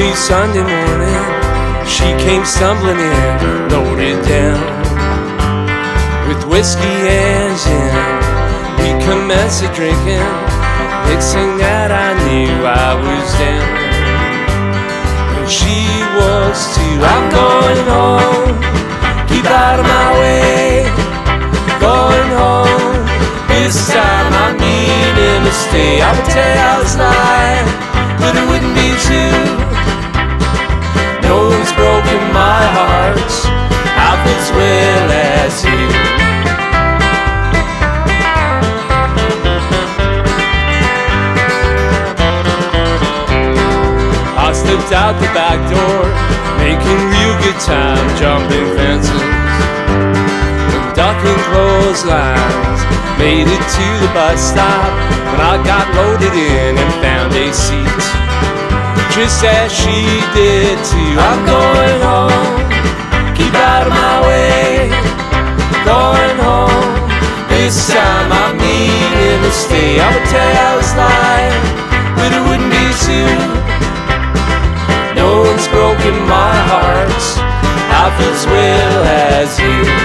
rainy Sunday morning, she came stumbling in, loaded down with whiskey and gin. We commenced drinking. Next thing that I knew, I was down, and she was too. I'm going home, keep out of my way. Going home, this time I mean to stay. I would tell you I was lying, but it wouldn't be true. No one's broken my heart half as well as you. I slipped out the back door, making real good time, jumping fences, ducking clotheslines. Made it to the bus stop when I got loaded in and found a seat, just as she did too. I'm going home, keep out of my way. Going home, this time I mean to stay. I would tell you I was lying, but it wouldn't be true. No one's broken my heart half as well as you.